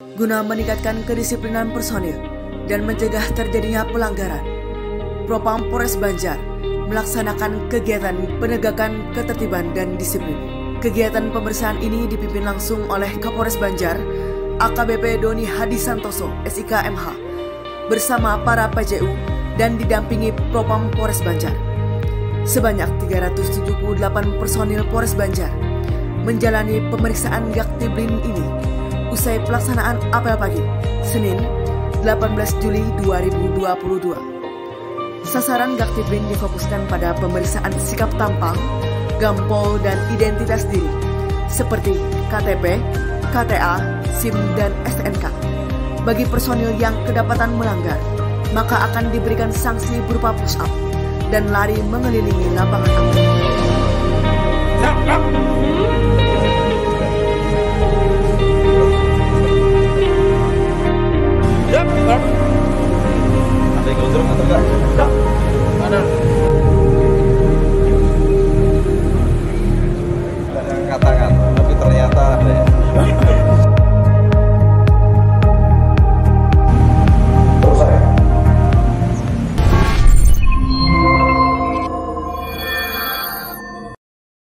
Guna meningkatkan kedisiplinan personil dan mencegah terjadinya pelanggaran, Propam Polres Banjar melaksanakan kegiatan penegakan ketertiban dan disiplin. Kegiatan pembersihan ini dipimpin langsung oleh Kapolres Banjar, AKBP Doni Hadi Santoso, SIK MH, bersama para PJU dan didampingi Propam Polres Banjar. Sebanyak 378 personil Polres Banjar menjalani pemeriksaan Gaktiblin ini usai pelaksanaan apel pagi, Senin 18 Juli 2022. Sasaran Gaktiblin difokuskan pada pemeriksaan sikap tampang, gampol, dan identitas diri, seperti KTP, KTA, SIM, dan STNK. Bagi personil yang kedapatan melanggar, maka akan diberikan sanksi berupa push up dan lari mengelilingi lapangan apel. Ada yang gondrong atau enggak? Enggak. Mana? Enggak angkat tangan, tapi ternyata